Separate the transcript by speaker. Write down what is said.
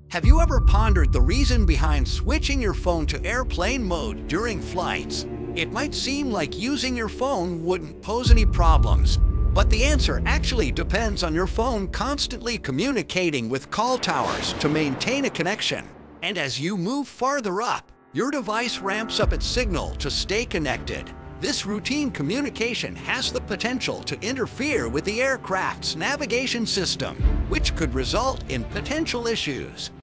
Speaker 1: Have you ever pondered the reason behind switching your phone to airplane mode during flights? It might seem like using your phone wouldn't pose any problems, but the answer actually depends on your phone constantly communicating with call towers to maintain a connection. And as you move farther up, your device ramps up its signal to stay connected. This routine communication has the potential to interfere with the aircraft's navigation system, which could result in potential issues.